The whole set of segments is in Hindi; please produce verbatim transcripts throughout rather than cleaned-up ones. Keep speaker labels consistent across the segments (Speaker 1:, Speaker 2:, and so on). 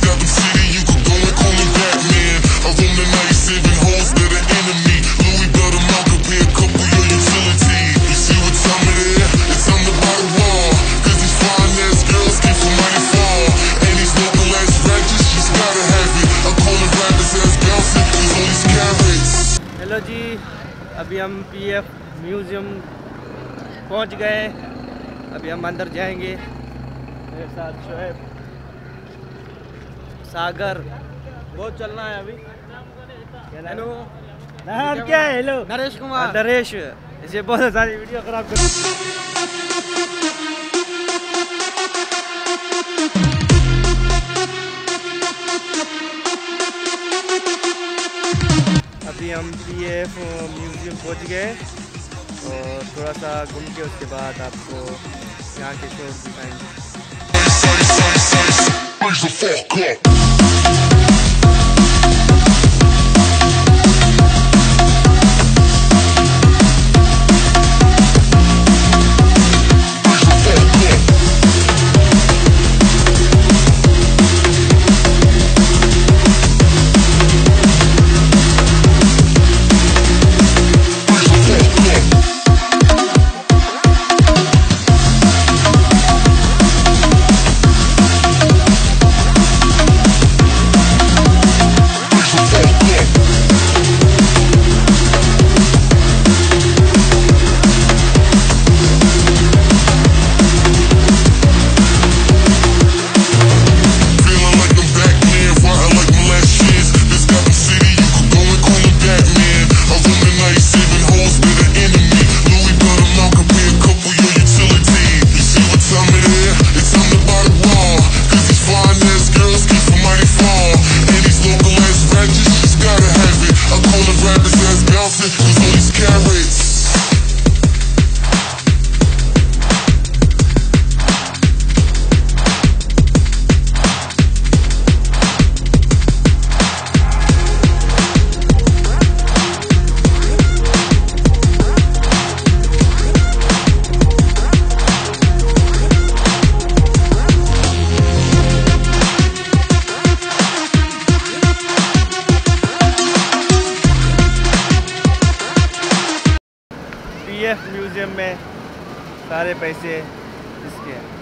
Speaker 1: got the city, you could go and call me Batman. I roam the night, saving hoes that are enemy. Louis belt them out, could pay a couple your utility. You see what time it is? It's on the bottom wall. Cause these fine ass girls came from mighty fall. And these local ass ratchets just gotta have it. I call them rappers ass bouncing, cause all these carrots.
Speaker 2: Hello ji, अभी हम पी एफ म्यूज़ियम पहुंच गए। अभी हम अंदर जाएंगे। मेरे साथ शोएब, सागर, बहुत चलना है अभी। हेलो नाम क्या है? हेलो नरेश कुमार। नरेश, इसे बहुत सारी वीडियो खराब कर। अभी हम पी एफ म्यूज़ियम पहुंच गए और थोड़ा सा घूम के उसके बाद आपको यहाँ के शो दिखाएंगे। पी एफ म्यूज़ियम में सारे पैसे इसके हैं।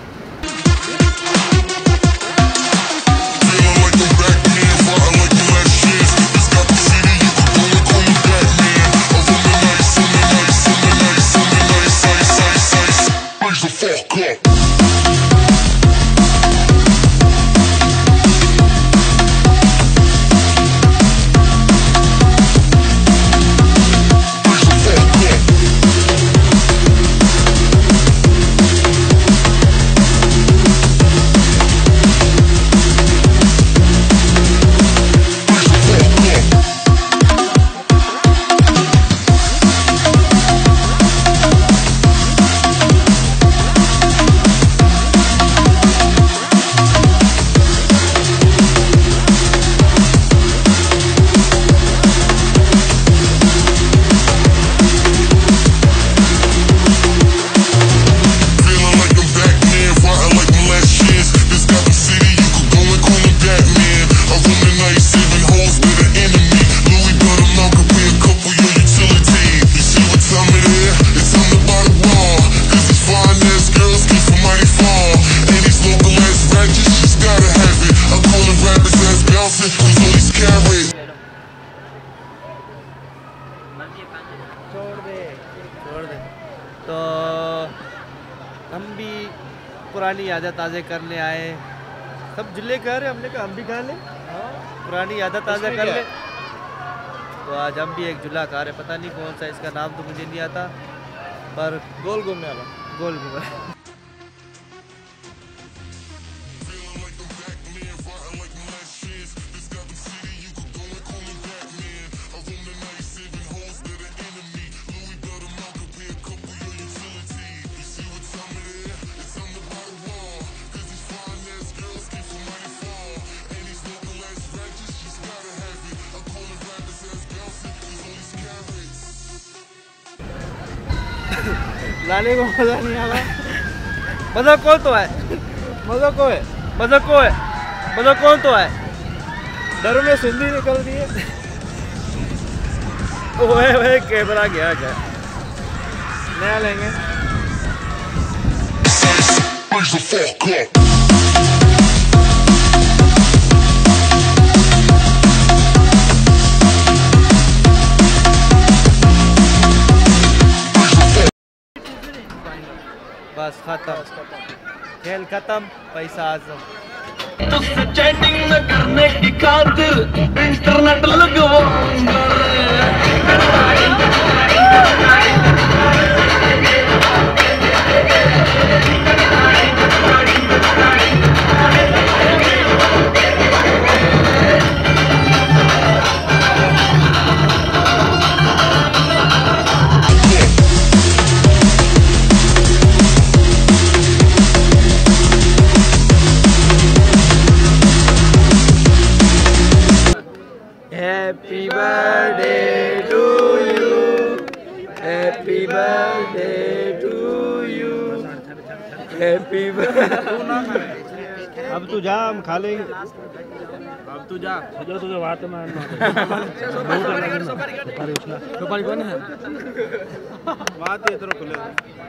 Speaker 2: छोड़ दे छोड़ दे तो हम भी पुरानी यादें ताज़ा करने आए। सब जिले कह रहे, हमने कहा हम भी खा लें, पुरानी यादें ताज़ा कर ले। तो आज हम भी एक जुला खा रहे, पता नहीं कौन सा, इसका नाम तो मुझे नहीं आता, पर गोल घूमने वाला गोल घूमने। लाने को मजा नहीं आ रहा। मजा को तो है, मजा को है, मजा को है। मतलब कौन तो है? डर में सिंधी निकल रही है। ओए ओए कैमरा गया क्या? नया लेंगे।
Speaker 1: Raise the fuck up.
Speaker 2: बस खत्म, खेल खत्म, पैसा आजम।
Speaker 3: तुझसे चैटिंग न करने की खातिर इंटरनेट लगवाऊंगा
Speaker 2: Happy birthday to you, happy birthday to you, happy birthday। अब तू जा, हम खा लेंगे। अब तू जा, जो तुझे बात में सुपारी कौन है? बात ये तो खुले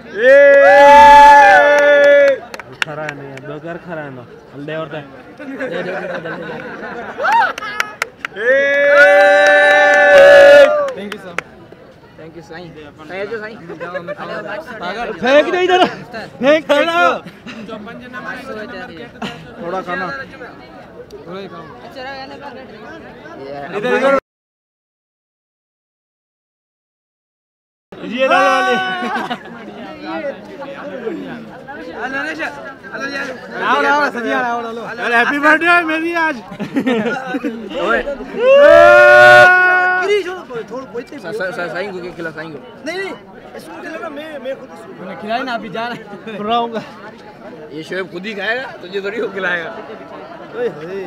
Speaker 2: खरा है नहीं, बेकार खरा है ना, हल्दे और ते thank you sir, thank you Sai, Sai जो साईं फेंक दे इधर, फेंक दो थोड़ा खाना, थोड़ा ही खाओ। इधर इधर ये दाल वाले आओ आओ सजिया आओ लो। अरे हैप्पी बर्थडे मेरी आज। ओए छोड़ कोई साईं को खिला, साईं को नहीं नहीं इसको खिलाना, मैं मैं खुद इसको खिलाए ना, अभी जा रहा है। ये शोएब खुद ही खाएगा, तुझे थोड़ी वो खिलाएगा। ओए होए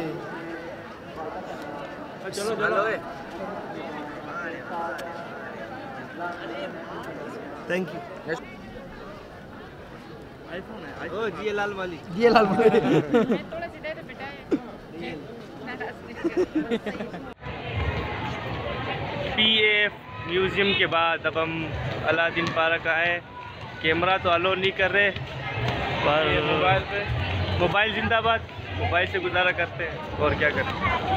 Speaker 2: चलो चलो, थैंक यू। आईफोन है, ओ जी लाल वाली, जी लाल वाली थोड़ा सीधा तो बेटा पीएफ म्यूजियम के बाद अब हम अलादीन पार्क आए। कैमरा तो अलो नहीं कर रहे, पर मोबाइल पे मोबाइल जिंदाबाद, मोबाइल से गुजारा करते हैं और क्या करें।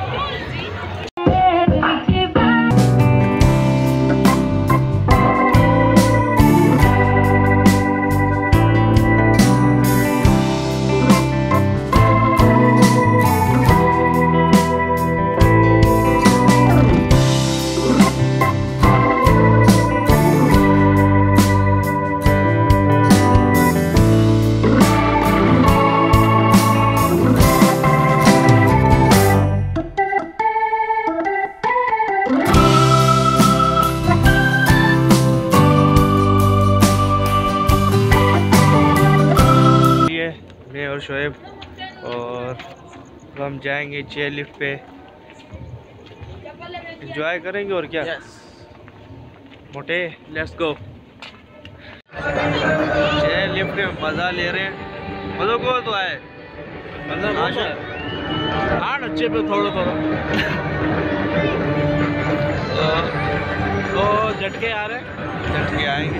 Speaker 2: और शोएब और हम जाएंगे चेयर लिफ्ट पे, एंजॉय करेंगे और क्या। yes. मोटे लेट्स गो। चेयर लिफ्ट में मज़ा ले रहे हैं, मज़ा को तो आए मज़ा हाँ अच्छे पे थोड़ा थोड़ा तो झटके आ रहे हैं, झटके आएंगे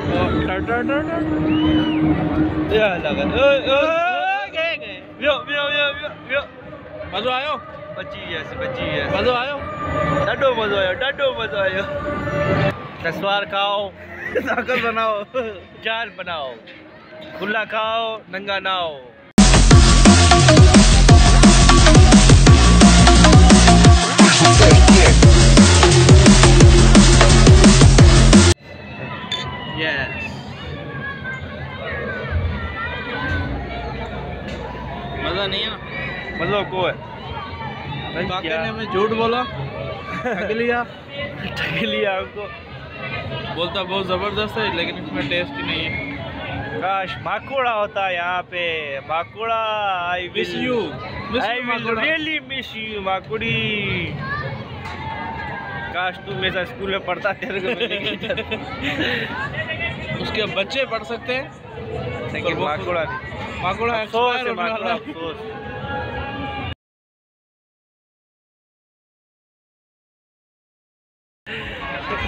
Speaker 2: मज़ो आयो, बची ऐसे बची है, मज़ो आयो, ॾाढो मज़ो आयो, ॾाढो मज़ो आयो। नस्वार खाओ, ताकत बनाओ, जान बनाओ, खुला खाओ, नंगा नाओ। यस मज़ा नहीं है, मज़ा को है। काके ने हमें झूठ बोला, ठग लिया, ठग लिया हमको। बोलता बहुत ज़बरदस्त है लेकिन इसमें टेस्ट ही नहीं है। काश माकुड़ा होता यहाँ पे, माकुड़ा। I miss you, I will really miss you माकुड़ी। काश तू मेरे साथ स्कूल में पढ़ता, तेरे को उसके बच्चे पढ़ सकते हैं लेकिन माकुड़ा नहीं, माकुड़ा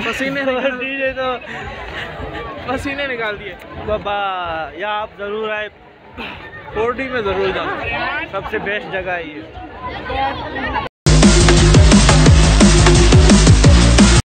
Speaker 4: पसीने
Speaker 2: डीजे तो
Speaker 4: पसीने निकाल दिए।
Speaker 2: तो यहाँ आप ज़रूर आए, फोर डी में ज़रूर जाओ, सबसे बेस्ट जगह है ये।